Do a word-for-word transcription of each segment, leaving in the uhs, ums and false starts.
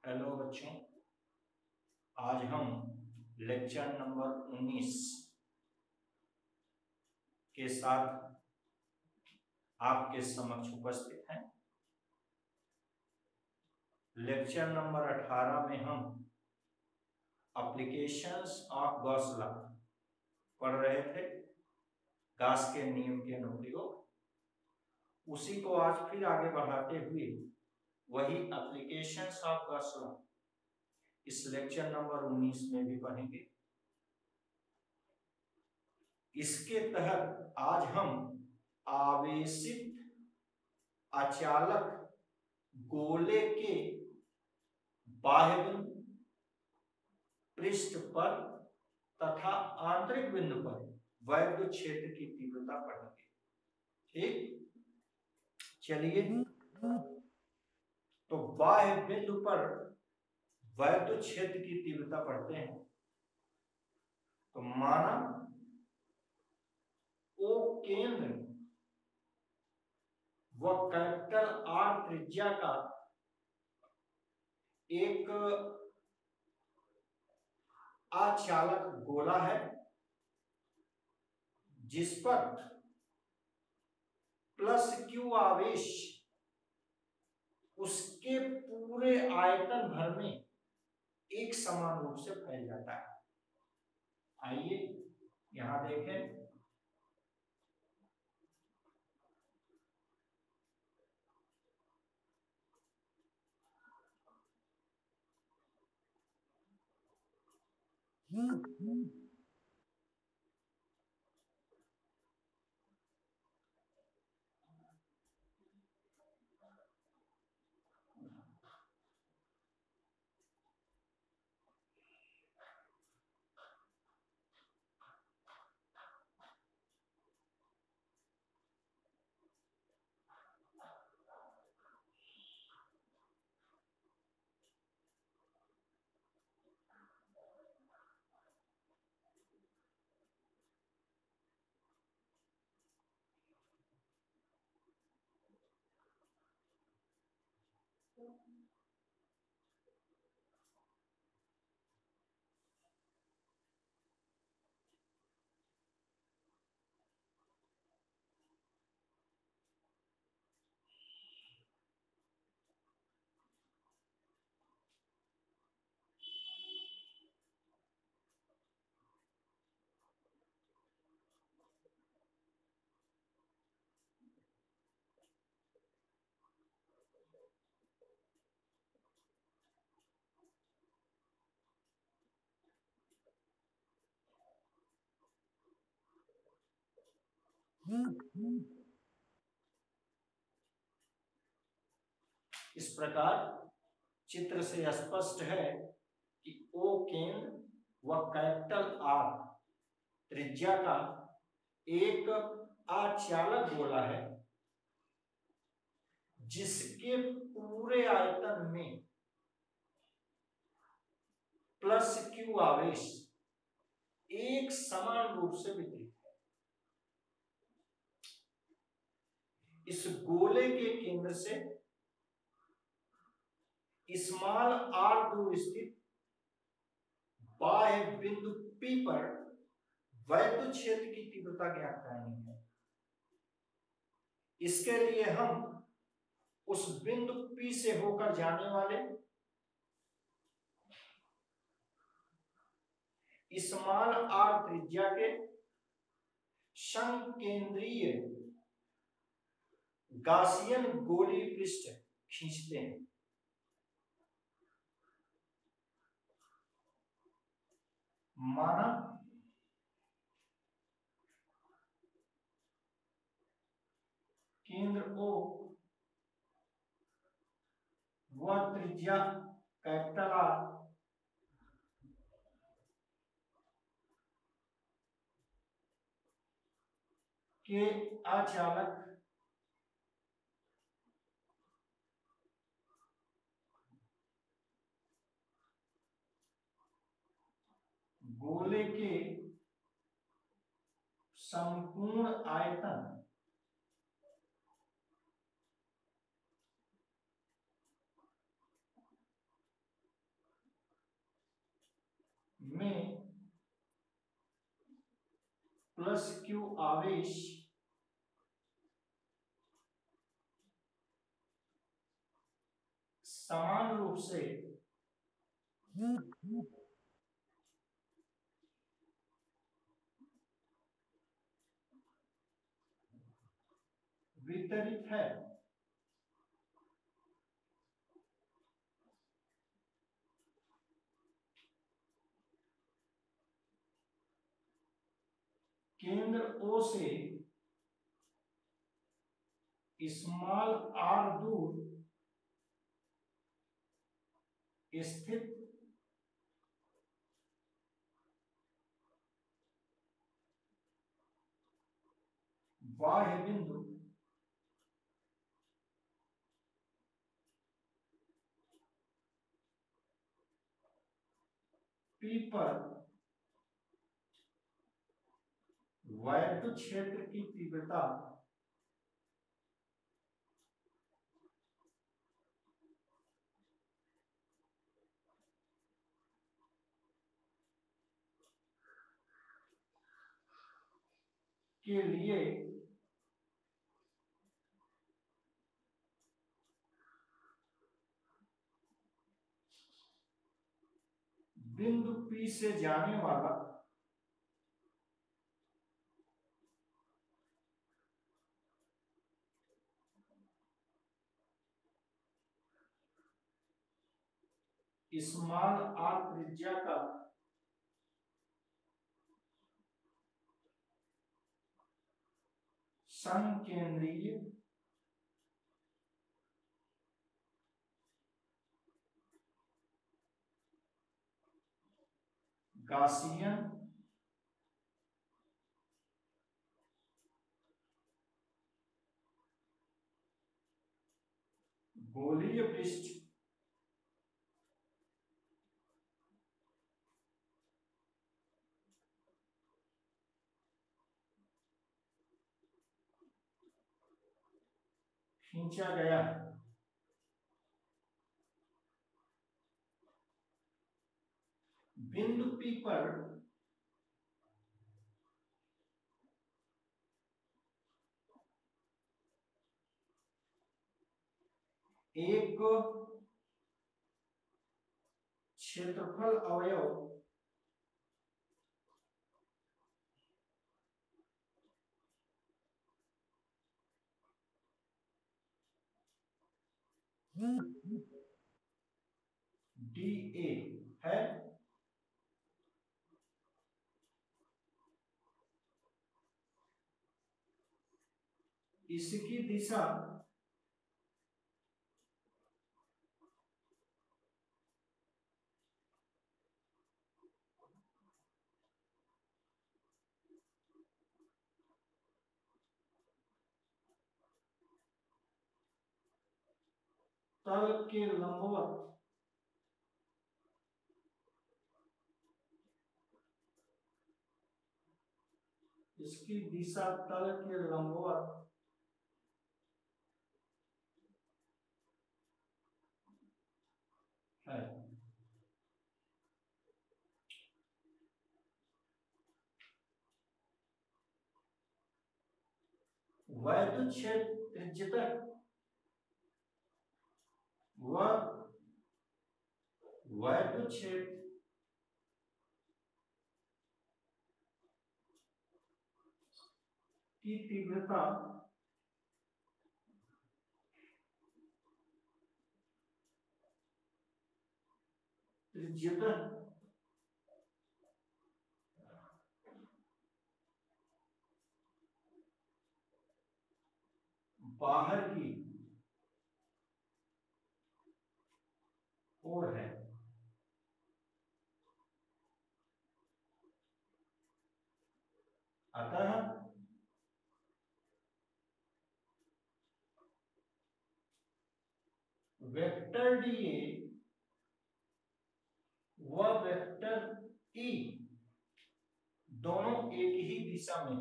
Hello बच्चों, आज हम लेक्चर नंबर उन्नीस के साथ आपके समक्ष उपस्थित हैं। लेक्चर नंबर अठारह में हम एप्लीकेशंस ऑफ गॉस लॉ पढ़ रहे थे, गास के नियम के अनुप्रयोग। उसी को आज फिर आगे बढ़ाते हुए वही एप्लीकेशंस ऑफ गॉस लॉ इस लेक्चर नंबर उन्नीस में भी पढ़ेंगे। इसके तहत आज हम आवेशित अचालक गोले के बाह्य बिंदु, पृष्ठ पर तथा आंतरिक बिंदु पर वैद्युत क्षेत्र की तीव्रता पढ़ेंगे। ठीक, चलिए तो बाह्य बिंदु पर वैद्युत क्षेत्र की तीव्रता पढ़ते हैं। तो माना ओ केंद्र व कैपिटल आर त्रिज्या का एक अचालक गोला है जिस पर प्लस क्यू आवेश उसके पूरे आयतन भर में एक समान रूप से फैल जाता है। आइए यहां देखें, इस प्रकार चित्र से स्पष्ट है कि ओ केंद्र व कैपिटल आर त्रिज्या का एक अचालक गोला है जिसके पूरे आयतन में प्लस क्यू आवेश एक समान रूप से वितरित है। इस गोले के केंद्र से स्मॉल आर दूर स्थित बाह्य बिंदु P पर वैद्युत क्षेत्र की तीव्रता ज्ञात करनी है। इसके लिए हम उस बिंदु P से होकर जाने वाले स्मॉल आर त्रिज्या के संकेंद्रीय गासियन गोलीय पृष्ठ खींचते हैं। माना केंद्र O व त्रिज्या कैपिटल आर के अचालक गोले के संपूर्ण आयतन यस क्यू आवेश समान रूप से वितरित है, केंद्र O से स्मॉल r दूर स्थित बाह्य बिंदु P पर वैद्युत क्षेत्र की तीव्रता के लिए बिंदु P से जाने वाला स्मॉल r त्रिज्या का संकेंद्रीय गासियन गोलीय पृष्ठ खींचा गया है। बिंदु P पर एक क्षेत्रफल अवयव डी ए है, इसकी दिशा तल के लंबवत इसकी दिशा तल के लंबवत है। वैद्युत क्षेत्र त्रिज्यता वह वैद्युत क्षेत्र की तीव्रता त्रिज्यता बाहर की ओर है। अतः वेक्टर डी ए व वेक्टर ई दोनों एक ही दिशा में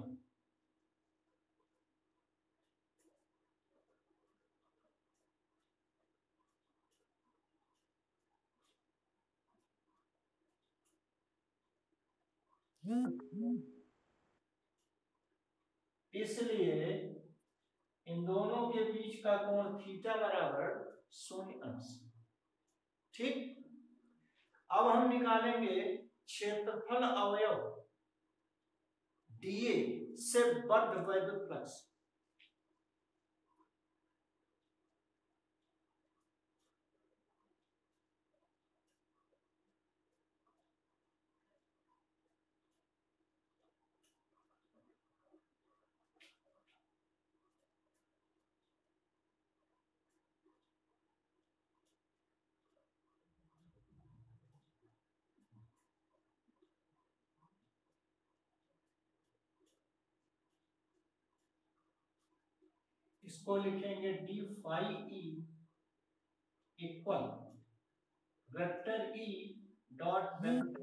इसलिए इन दोनों के बीच का कोण थीटा बराबर शून्य अंश। ठीक, अब हम निकालेंगे क्षेत्रफल अवयव डीए से बद्ध वैद्युत फ्लक्स। इसको लिखेंगे D phi E equal vector E dot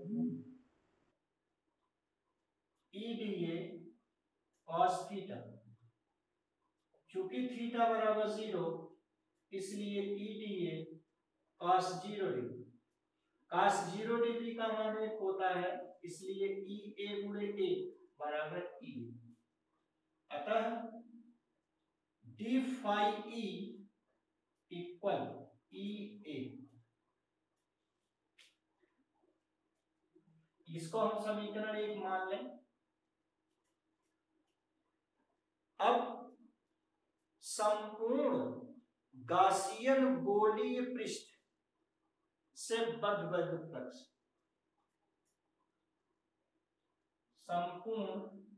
E D A cos theta. चूंकि थीटा बराबर जीरो इसलिए E D A cos zero degree. Cos zero degree का मान एक होता है, इसलिए ई ए गुणे ए बराबर ई। अतः D phi E equal E A. इसको हम समीकरण एक मान लें। अब संपूर्ण गासियन गोलीय पृष्ठ से बद्ध वैद्युत फ्लक्स, संपूर्ण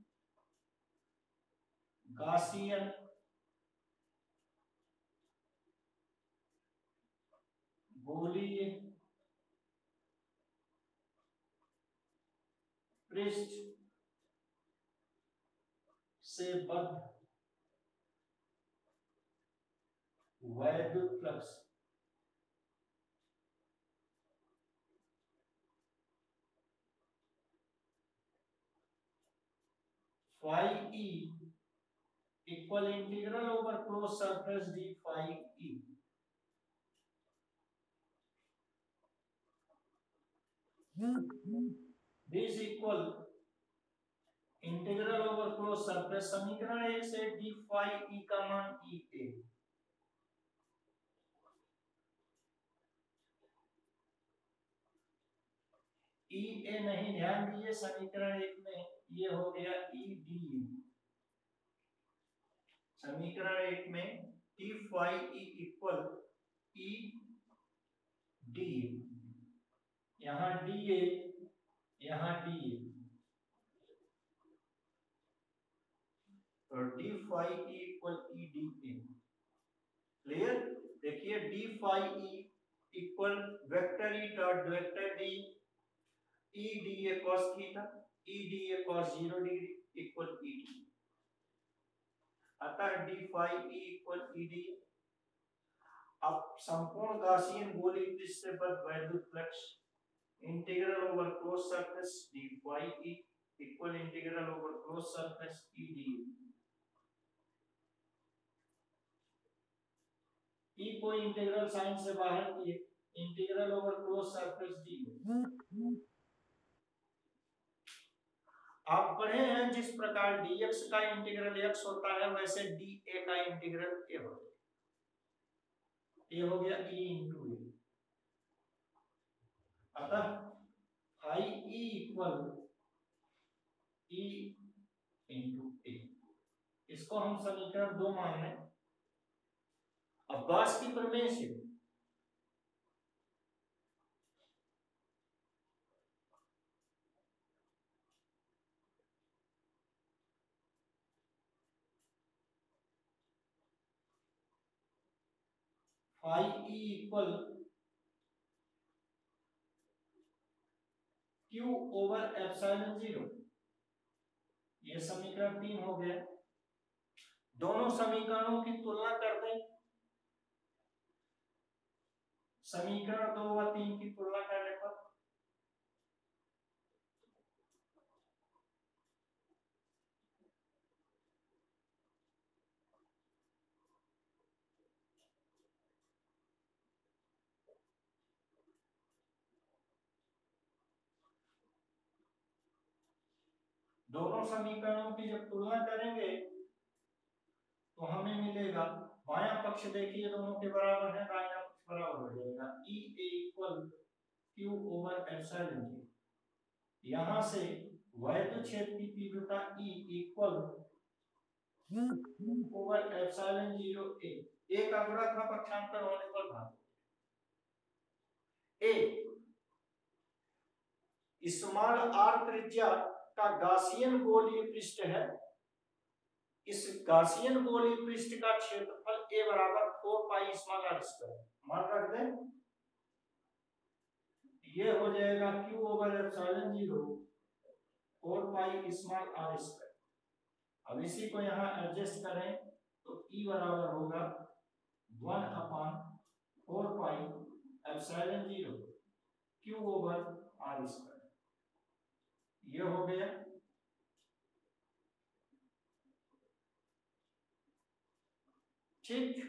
गासियन गोलीय पृष्ठ से बद्ध वैद्युत flux phi E equal integral over close surface D phi E. This equal integral over close surface, समीकरण एक से डी फाई ई का मान ई ए। ई ए नहीं, ध्यान दीजिए समीकरण एक में ये हो गया ई डी। समीकरण एक में D phi E equal E D, यहां डी ए यहां डी ए, और D phi E equal E D A. Clear? देखिए D phi E equal vector E dot vector D E D A cos theta E D A cos zero degree equal E D. अतः D phi E equal E D. अब संपूर्ण Gaussian गोलीय पृष्ठ से बद्ध वैद्युत flux integral over close surface D phi E equal integral over close surface E D. E को integral sign से बाहर किए, integral over close surface D. आप पढ़े हैं जिस प्रकार dx का इंटीग्रल x होता है वैसे dA का इंटीग्रल a होता है। ये हो गया e इंटू ए। अतः I e equal e into A. इसको हम समीकरण दो मान लें। अब गॉस की प्रमेय से phi E equal Q over epsilon zero, ये समीकरण तीन हो गया। दोनों समीकरणों की तुलना कर दें। समीकरण दो व तीन की तुलना करने पर दोनों समीकरणों की जब तुलना करेंगे तो हमें मिलेगा बायां पक्ष देखिए दोनों के बराबर है, दायां पक्ष बराबर हो जाएगा E A equal Q over epsilon जी। यहां से वैद्युत क्षेत्र की तीव्रता E equal over epsilon zero A, A का गुणा था पक्षांतर होने पर भाग ए। स्मॉल आर त्रिज्या का गासियन गोलीय पृष्ठ है, इस गासियन गोलीय पृष्ठ का क्षेत्रफल ए बराबर four pi small R square मान रख दें, ये हो जाएगा Q over epsilon zero four pi small R square. अब इसी को यहाँ एडजस्ट करें तो ई बराबर होगा one upon four pi epsilon zero Q over R square. ये हो गया। ठीक,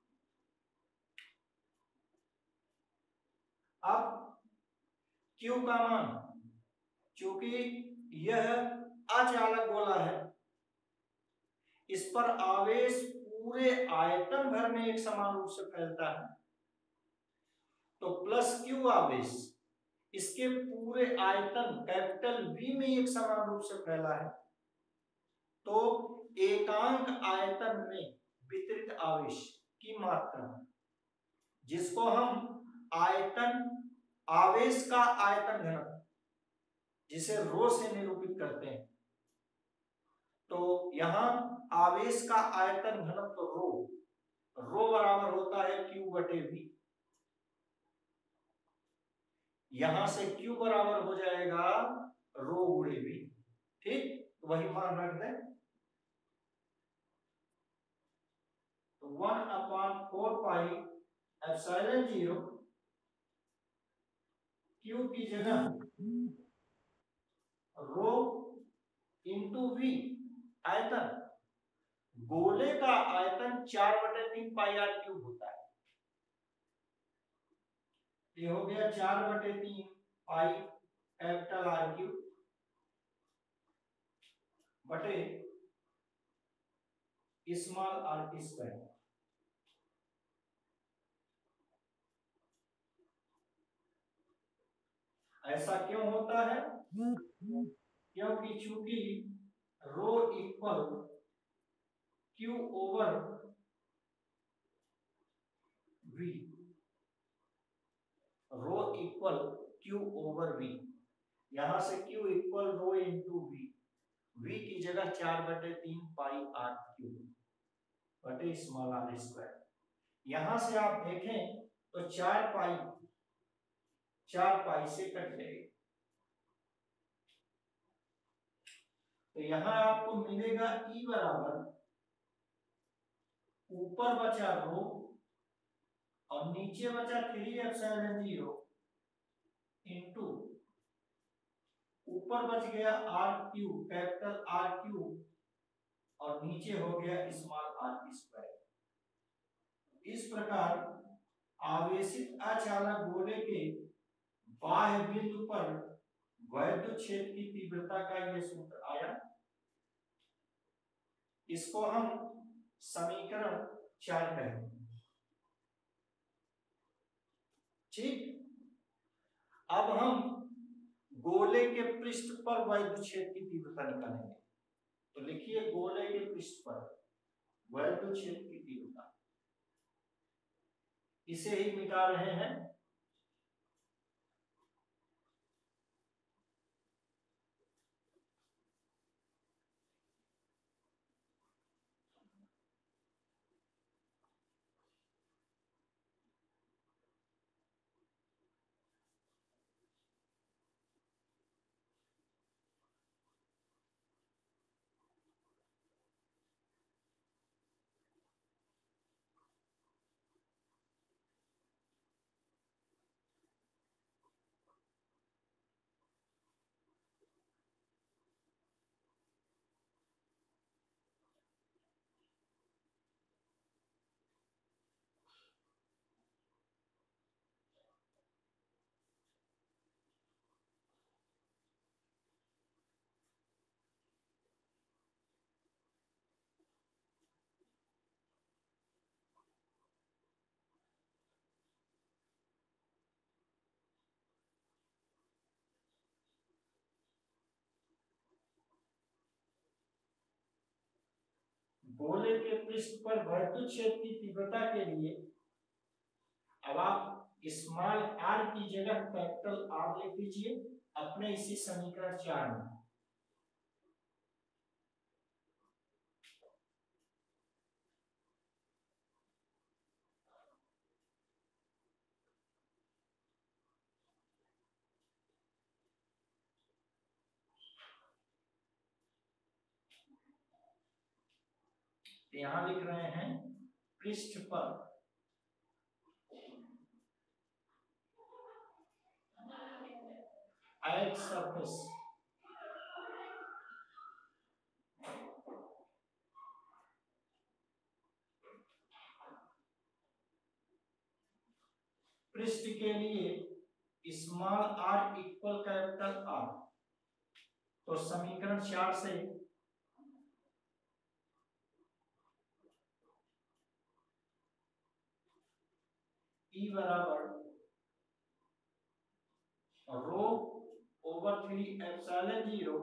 अब Q का मान, चूंकि यह अचालक गोला है, इस पर आवेश पूरे आयतन भर में एक समान रूप से फैलता है, तो प्लस Q आवेश इसके पूरे आयतन कैपिटल V में एक समान रूप से फैला है, तो एकांक आयतन में वितरित आवेश की मात्रा, जिसको हम आयतन आवेश का आयतन घनत्व जिसे रो से निरूपित करते हैं, तो यहां आवेश का आयतन घनत्व रो रो बराबर होता है Q बटे V। यहां से Q बराबर हो जाएगा रो गुणे V। ठीक, तो वही मान रख दें, तो one upon four pi epsilon zero Q की जगह रो इंटू V आयतन, गोले का आयतन चार बटे तीन पाई आर क्यूब होता है, ये हो गया चार बटे तीन पाई कैपिटल आर क्यूब बटे स्मॉल आर स्क्वायर। ऐसा क्यों होता है? क्योंकि चूंकि rho equal Q over V, rho equal Q over V, यहां से Q equal rho into V, V की जगह चार बटे तीन पाई आर क्यूब बटे स्मॉल आर स्क्वायर। यहां से आप देखें तो चार पाई चार पाई से कट जाएगी, तो यहां आपको मिलेगा ई बराबर ऊपर बचा रो और नीचे बचा थ्री एप्सिलॉन जीरो इंटू ऊपर बच गया R cube capital R cube और नीचे हो गया स्मॉल आर स्क्वायर। इस प्रकार आवेशित अचालक गोले के बाह्य बिंदु पर वैद्युत क्षेत्र की तीव्रता का यह सूत्र आया। इसको हम समीकरण चार कहेंगे। ठीक, अब हम गोले के पृष्ठ पर वैद्युत क्षेत्र की तीव्रता निकालेंगे। तो लिखिए गोले के पृष्ठ पर वैद्युत क्षेत्र की तीव्रता, इसे ही मिटा रहे हैं। गोले के पृष्ठ पर वैद्युत क्षेत्र की तीव्रता के लिए अब आप स्मॉल आर की जगह कैपिटल आर लिख दीजिए अपने इसी समीकरण चार में। यहां लिख रहे हैं पृष्ठ पर एट सरफेस पृष्ठ के लिए small R equal capital R. तो समीकरण चार से ई बराबर rho over three epsilon zero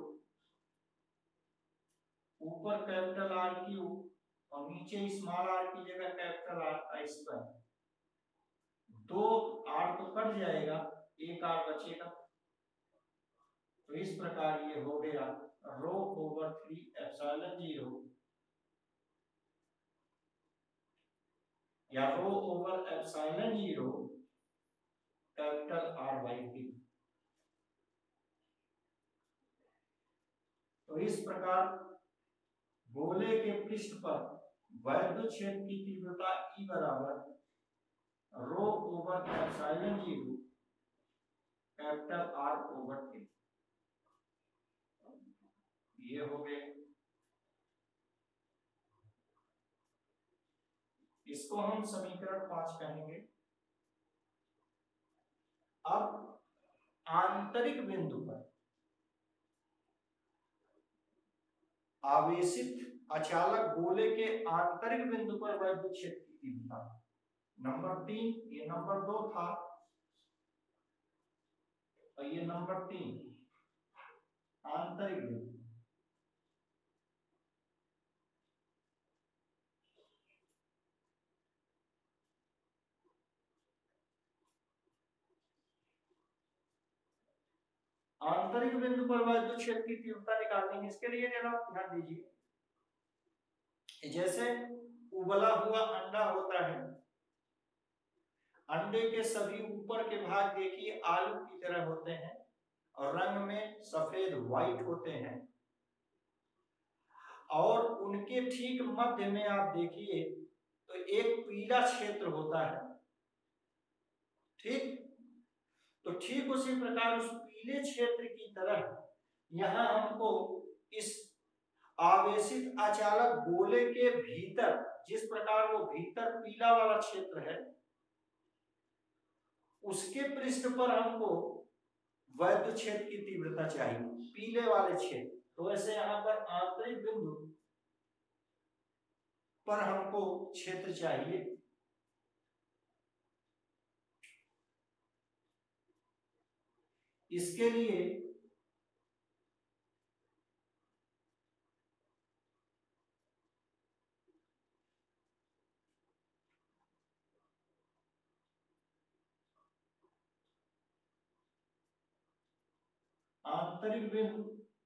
ऊपर कैपिटल आर क्यूब और नीचे स्मॉल आर की जगह कैपिटल आर का स्क्वायर। दो आर तो कट जाएगा, एक आर बचेगा। तो इस प्रकार ये हो गया rho over three epsilon zero या rho over epsilon zero capital R by T. तो इस प्रकार गोले के पृष्ठ पर वैद्युत क्षेत्र की तीव्रता E बराबर rho over epsilon zero capital R over T. ये हो गए। इसको हम समीकरण पांच कहेंगे। अब आंतरिक बिंदु पर आवेशित अचालक गोले के आंतरिक बिंदु पर वैद्युत क्षेत्र की तीव्रता नंबर तीन, ये नंबर दो था और ये नंबर तीन आंतरिक बिंदु। आंतरिक बिंदु पर वैद्युत क्षेत्र की तीव्रता निकालनी है। इसके लिए जरा ध्यान दीजिए, जैसे उबला हुआ अंडा होता है, अंडे के सभी ऊपर के भाग देखिए आलू की तरह होते हैं और रंग में सफेद व्हाइट होते हैं, और उनके ठीक मध्य में आप देखिए तो एक पीला क्षेत्र होता है। ठीक, तो ठीक उसी प्रकार उस पीले क्षेत्र की तरह यहां हमको इस आवेशित अचालक गोले के भीतर, जिस प्रकार वो भीतर पीला वाला क्षेत्र है, उसके पृष्ठ पर हमको वैद्युत क्षेत्र की तीव्रता चाहिए, पीले वाले क्षेत्र। तो ऐसे यहां पर आंतरिक बिंदु पर हमको क्षेत्र चाहिए। इसके लिए आंतरिक बिंदु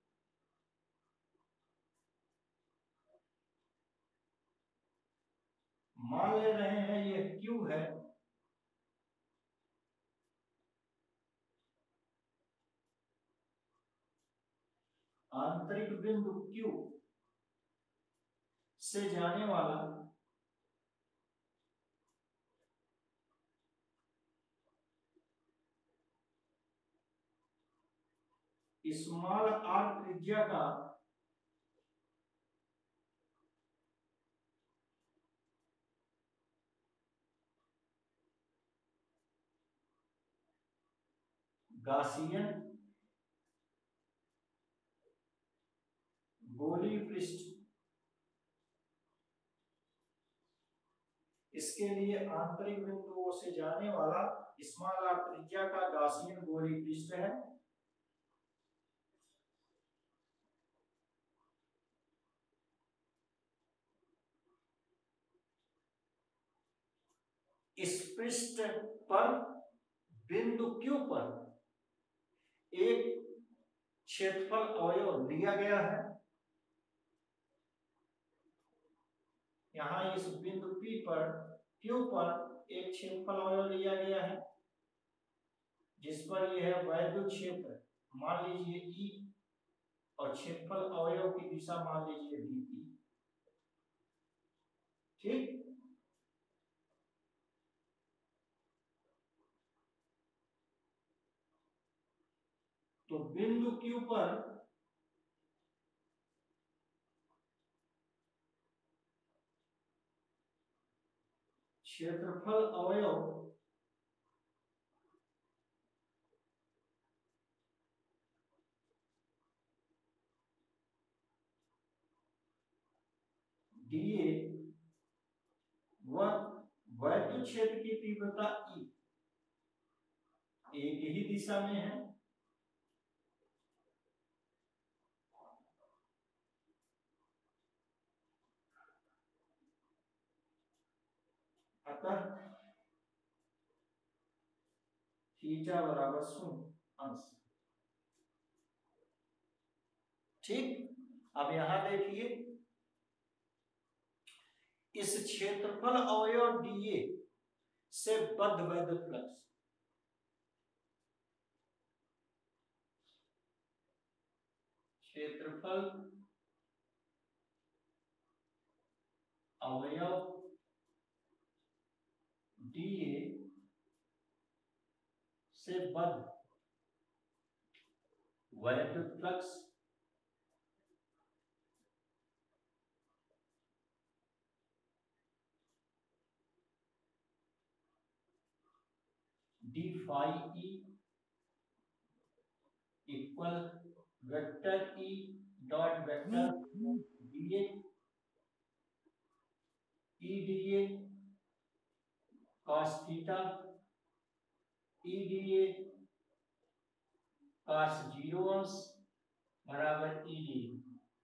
मान ले रहे हैं ये Q है, आंतरिक बिंदु Q से जाने वाला स्मॉल आर त्रिज्या का गासियन गोली पृष्ठ। इसके लिए आंतरिक बिंदुओं से जाने वाला स्मॉल आर त्रिज्या का गासियन गोली पृष्ठ है। इस पृष्ठ पर बिंदु Q पर एक क्षेत्रफल अवयव लिया गया है। यहाँ इस बिंदु P पर Q पर एक क्षेत्रफल अवयव लिया गया है जिस पर यह है वैद्युत क्षेत्र मान लीजिए E और क्षेत्रफल अवयव की दिशा मान लीजिए V P। ठीक, तो बिंदु Q पर क्षेत्रफल अवयव dA व वैद्युत क्षेत्र की तीव्रता E एक ही दिशा में है। अतः थीटा बराबर शून्य अंश। ठीक, अब यहां देखिए इस क्षेत्रफल अवयव dA से बद्ध वैद्युत फ्लक्स क्षेत्रफल अवयव dA से बद्ध वैद्युत flux d phi E equal vector E dot vector dA E dA cos theta E dA cos zero अंश बराबर E dA।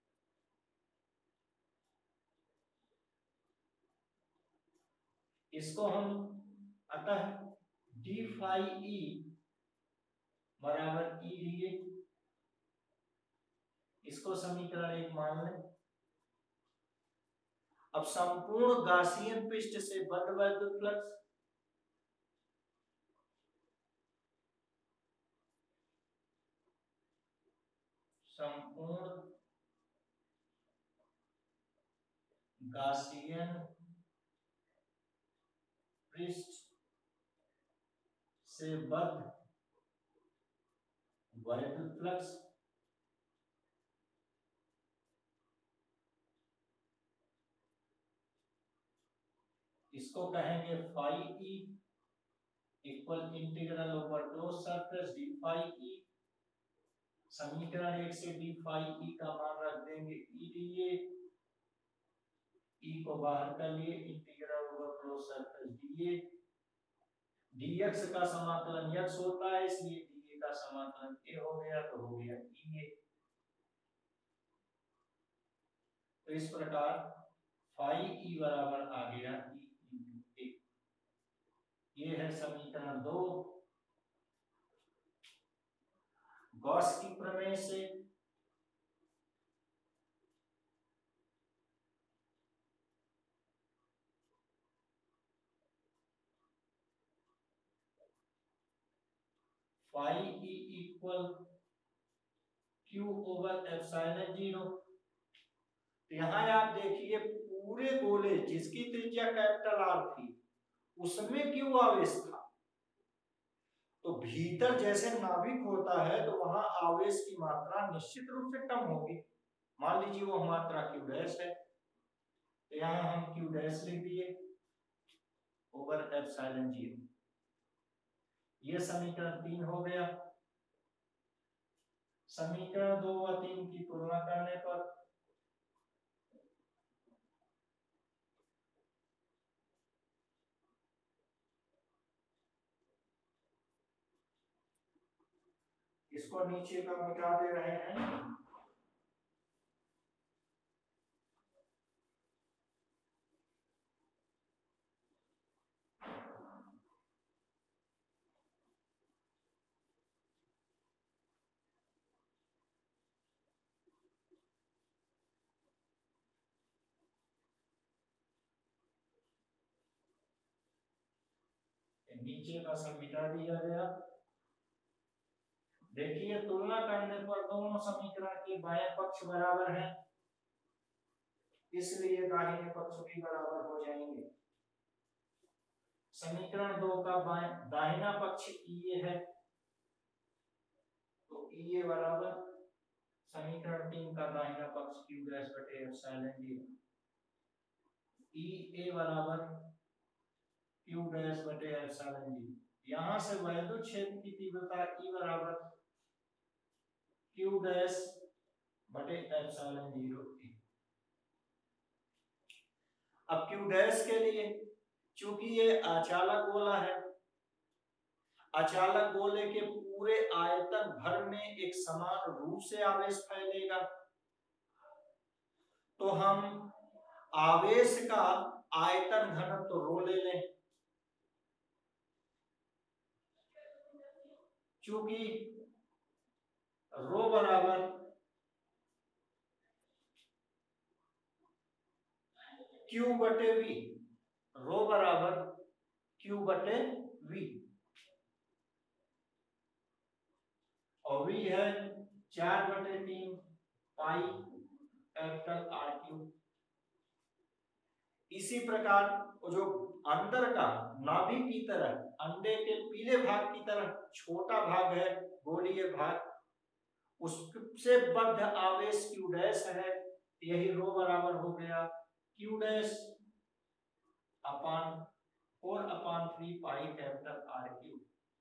इसको हम अतः d phi E बराबर E dA, इसको समीकरण एक मान लें। अब संपूर्ण गासियन पृष्ठ से बद्ध वैद्युत फ्लक्स संपूर्ण गासियन पृष्ठ से बद्ध वैद्युत फ्लक्स इसको कहेंगे phi E equal integral over close surface D phi E. समीकरण एक से डी फाई ई का मान रख देंगे ई डीए, ई को बाहर कर लिए integral over close surface D A. D X का समाकलन एक्स होता है इसलिए डीए का समाकलन ए हो गया तो हो गया ई ए। तो इस प्रकार फाई ई बराबर आ गया ई इंटू ए। ये है समीकरण दो। गॉस की प्रमेय से phi E equal Q over epsilon zero. तो यहाँ आप देखिए पूरे गोले जिसकी त्रिज्या कैपिटल आर थी उसमें क्यों आवेश था। तो भीतर जैसे नाभिक होता है तो वहां आवेश की मात्रा निश्चित रूप से कम होगी। मान लीजिए वो मात्रा क्यू डैश है तो यहाँ हम क्यू डैश लिख दिए ओवर एप्सिलॉन जीरो। ये समीकरण तीन हो गया। समीकरण दो व तीन की तुलना करने पर इसको नीचे का मिटा दे रहे हैं। नीचे का सब मिटा दिया गया। देखिए तुलना करने पर दोनों समीकरण के बाएं पक्ष बराबर हैं, इसलिए दाहिने पक्ष भी बराबर हो जाएंगे। समीकरण दो का बाएं दाहिना पक्ष ई ए है, तो ई ए बराबर समीकरण तीन का दाहिना पक्ष क्यू डैश बटे एप्सिलॉन जीरो, ई ए बराबर क्यू डैश बटे एप्सिलॉन जीरो। यहां से वैद्युत क्षेत्र की तीव्रता ई बराबर क्यू डैश बटे एप्सिलॉन जीरो। अब क्यू डैश के लिए, चूंकि ये अचालक गोला है, अचालक गोले के पूरे आयतन भर में एक समान रूप से आवेश फैलेगा, तो हम आवेश का आयतन घनत्व तो रो ले लें। चूंकि रो बराबर क्यू बटे वी, रो बराबर क्यू बटे वी, और वी है चार बटे तीन पाई कैपिटल आर क्यूब। इसी प्रकार जो अंदर का नाभिक की तरह, अंडे के पीले भाग की तरह छोटा भाग है, गोलीय भाग, उससे बद्ध आवेश क्यू डैश है, यही रो बराबर हो गया Q dash upon four upon three pi capital R cube.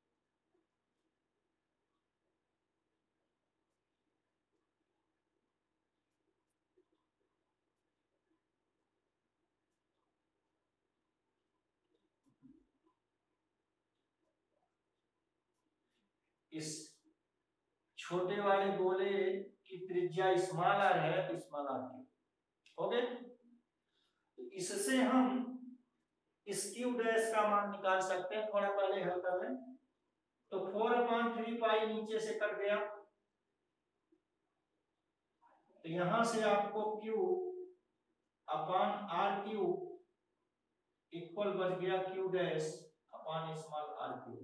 इस छोटे वाले गोले की त्रिज्या स्मॉल आर है, तो स्मॉल आर क्यूब हो गए। तो इससे हम इस क्यू डैश का मान निकाल सकते हैं। थोड़ा पहले हल कर लें, तो फोर अपान थ्री पाई नीचे से कट गया, तो यहां से आपको Q upon R cube equal बच गया Q dash upon small R cube.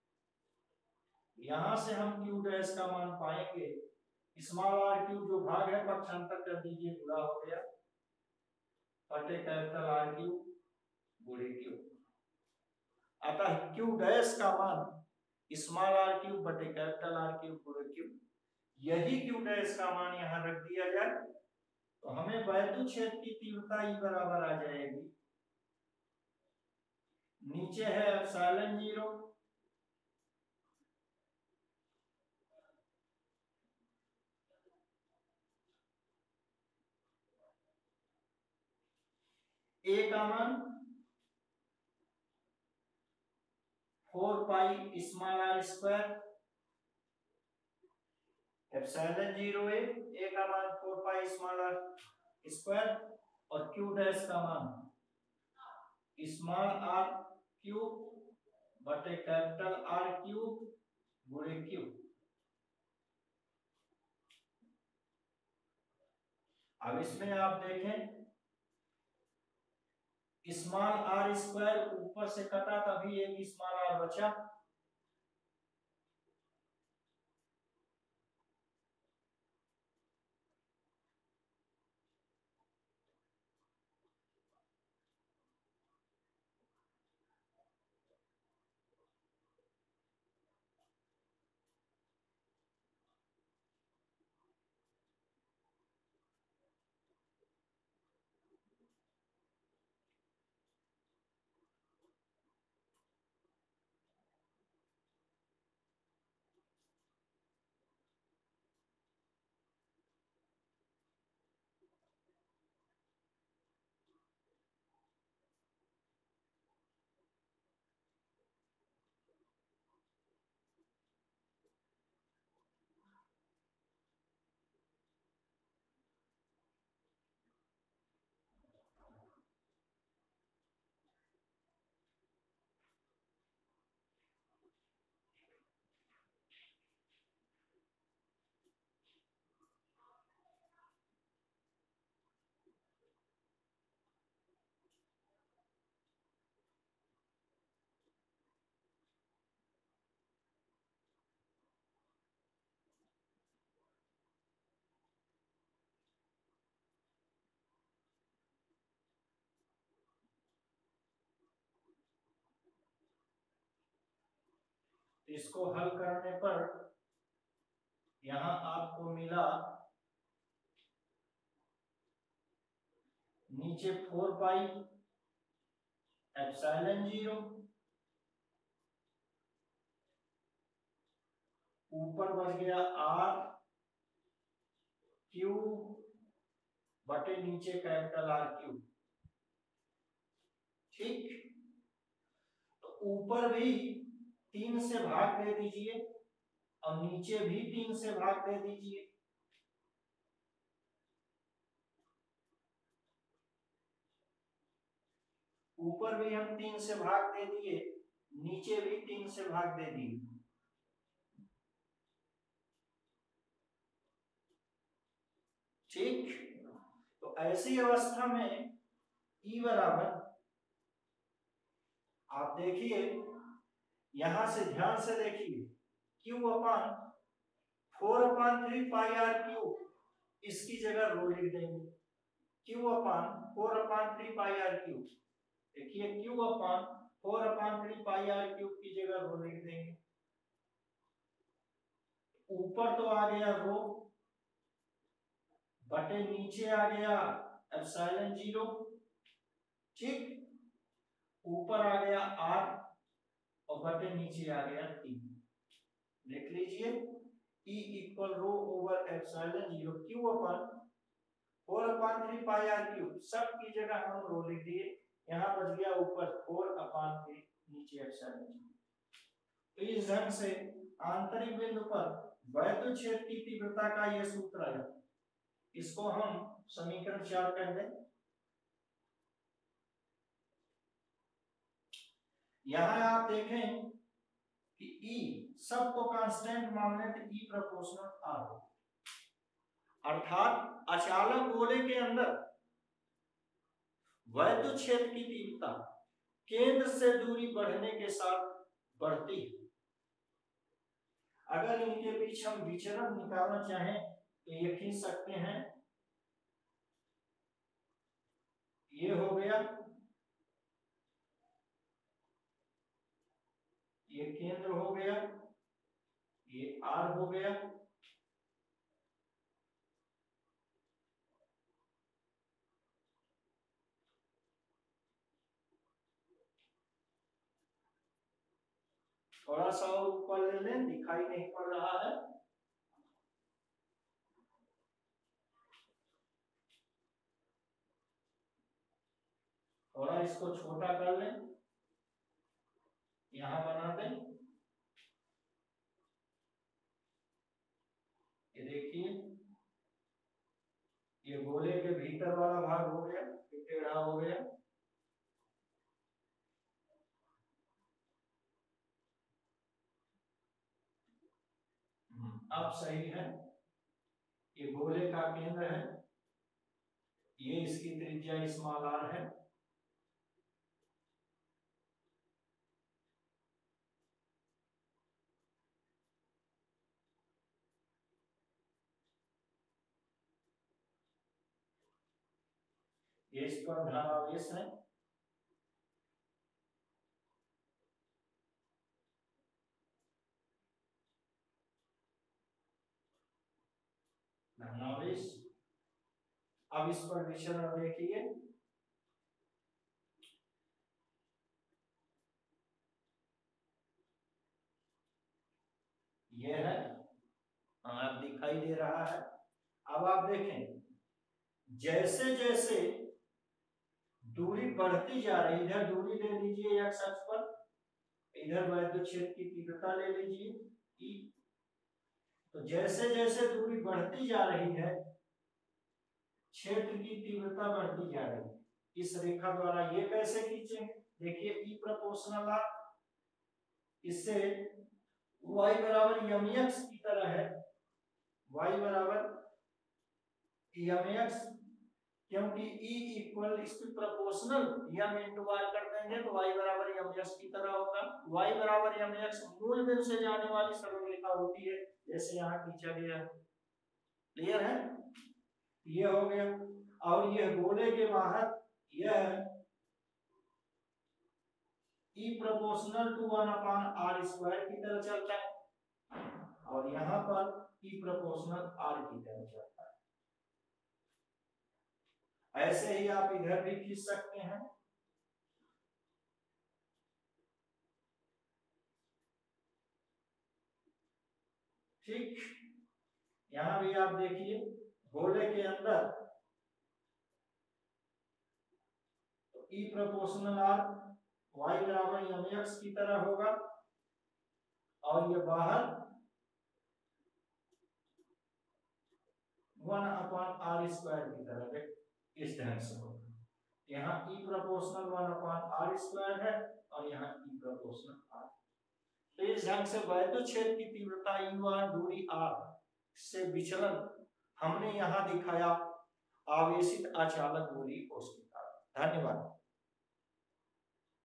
यहां से हम क्यू डैश का मान पाएंगे, स्मॉल आर क्यूब जो भाग है पक्षांतर कर दीजिए, पूरा हो गया बटे कैपिटल आर क्यूब गुणे क्यू। अतः क्यू डैश का मान स्मॉल आर क्यूब बटे कैपिटल आर क्यूब गुणे क्यू, यही क्यू डैश का मान यहां रख दिया जाए, तो हमें वैद्युत क्षेत्र की तीव्रता ई बराबर आ जाएगी, नीचे है एप्सिलॉन जीरो ए का मान four pi small R square epsilon zero A, A का मान four pi small R square, और क्यू डैश का मान स्मॉल आर क्यूब बटे कैपिटल आर क्यूब गुणे क्यू। अब इसमें आप देखें, स्मॉल आर स्क्वायर ऊपर से कटा, तभी एक स्मॉल आर बचा, इसको हल करने पर यहां आपको मिला नीचे फोर पाई एप्सिलॉन जीरो, ऊपर बच गया आर क्यू बटे नीचे कैपिटल आर क्यू। ठीक, तो ऊपर भी तीन से भाग दे दीजिए और नीचे भी तीन से भाग दे दीजिए। ऊपर भी हम तीन से भाग दे दिए, नीचे भी तीन से भाग दे दिए। ठीक, तो ऐसी अवस्था में E बराबर, आप देखिए यहां से ध्यान से देखिए, Q upon four upon three pi R Q, इसकी जगह रो लिख देंगे। Q upon four upon three pi R Q, देखिए Q upon four upon three pi R cube की जगह रो लिख देंगे। ऊपर तो आ गया रो बटे नीचे आ गया एप्सिलॉन जीरो। ठीक, ऊपर आ गया आर और बटे नीचे आ गया टी। लिख लीजिए E equal rho over epsilon zero Q upon four upon three pi R cube, सब की जगह हम रो लिख दिए। यहाँ बच गया ऊपर फोर अपान थ्री, नीचे एप्सिलॉन जीरो। तो इस ढंग से आंतरिक बिंदु पर वैद्युत क्षेत्र की तीव्रता का यह सूत्र है, इसको हम समीकरण चार कह दें। यहां आप देखें कि E सबको कांस्टेंट मान लें तो E प्रोपोर्शनल आर हो, अर्थात अचालक गोले के अंदर वैद्युत क्षेत्र की तीव्रता केंद्र से दूरी बढ़ने के साथ बढ़ती है। अगर इनके बीच हम विचरण निकालना चाहें तो ये खींच सकते हैं, ये हो गया, ये केंद्र हो गया, ये आर हो गया, थोड़ा सा और ऊपर ले लें, दिखाई नहीं पड़ रहा है। थोड़ा इसको छोटा कर लें, यहां बना दें। ये देखिए ये गोले के भीतर वाला भाग हो गया, टेढ़ा हो गया। अब सही है, ये गोले का केंद्र है, ये इसकी त्रिज्या स्मॉल आर है। ये इस पर धनावेश है, धनावेश। अब इस पर विचरण देखिए, ये है, आप दिखाई दे रहा है। अब आप देखें जैसे जैसे दूरी बढ़ती जा रही, इधर दूरी ले लीजिए एक्स अक्ष पर, इधर वैद्युत क्षेत्र की तीव्रता ले लीजिए E। तो जैसे जैसे दूरी बढ़ती जा रही है, क्षेत्र की तीव्रता बढ़ती जा रही है। इस रेखा द्वारा ये कैसे खींचेंगे, देखिए E प्रोपोर्शनल आर, इससे y बराबर एम एक्स की तरह है, y बराबर एम एक्स, क्योंकि E इक्वल इसकी प्रोपोर्शनल m इंटू आर कर देंगे तो y बराबर एम एक्स की तरह होगा। y बराबर एम एक्स मूल बिंदु से जाने वाली सरल रेखा होती है, जैसे यहाँ खींचा गया है। क्लियर है, ये हो गया। और यह गोले के बाहर यह E proportional to one upon R square की तरह चलता है और यहाँ पर ई प्रोपोर्शनल आर की तरह चलता है। ऐसे ही आप इधर भी खींच सकते हैं। ठीक, यहां भी आप देखिए गोले के अंदर तो ई प्रोपोर्शनल आर y बराबर एम एक्स की तरह होगा और ये बाहर वन अपॉन आर स्क्वायर की तरह इस ढंग से होगा। यहाँ E proportional one upon R square है और यहाँ ई प्रोपोर्शनल आर। तो इस ढंग से वैद्युत क्षेत्र की तीव्रता यू आर दूरी आर से विचलन हमने यहाँ दिखाया आवेशित अचालक गोलीय कोश के कारण। धन्यवाद।